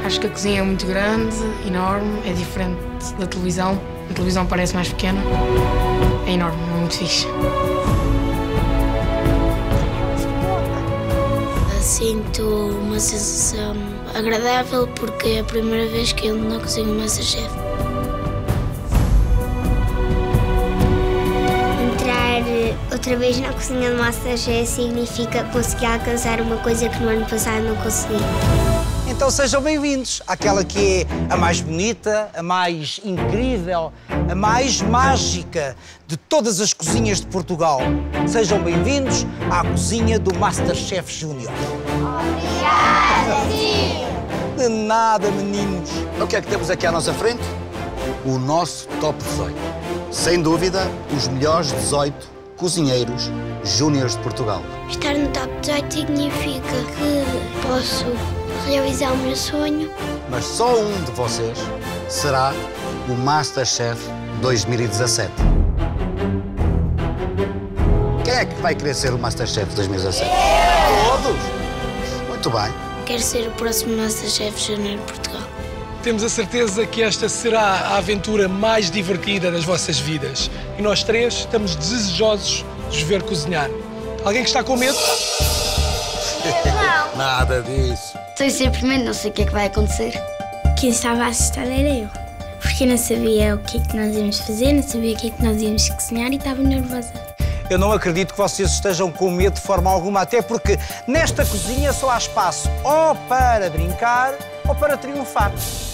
Acho que a cozinha é muito grande, enorme, é diferente da televisão. A televisão parece mais pequena. É enorme, é muito fixe. Sinto uma sensação agradável porque é a primeira vez que eu não cozinho MasterChef. Entrar outra vez na cozinha do MasterChef significa conseguir alcançar uma coisa que no ano passado não consegui. Então sejam bem-vindos àquela que é a mais bonita, a mais incrível, a mais mágica de todas as cozinhas de Portugal. Sejam bem-vindos à cozinha do MasterChef Júnior. Obrigada, tio! De nada, meninos. O que é que temos aqui à nossa frente? O nosso Top 18. Sem dúvida, os melhores 18 cozinheiros júniores de Portugal. Estar no top 18 significa que posso realizar o meu sonho. Mas só um de vocês será o MasterChef 2017. Quem é que vai querer ser o MasterChef 2017? Todos! Muito bem. Quero ser o próximo MasterChef Júnior de Portugal. Temos a certeza que esta será a aventura mais divertida das vossas vidas. E nós três estamos desejosos de vos ver cozinhar. Alguém que está com medo? Não! Nada disso. Estou sempre medo, não sei o que é que vai acontecer. Quem estava assustada era eu. Porque eu não sabia o que é que nós íamos fazer, não sabia o que é que nós íamos cozinhar e estava nervosa. Eu não acredito que vocês estejam com medo de forma alguma, até porque nesta cozinha só há espaço ou para brincar ou para triunfar.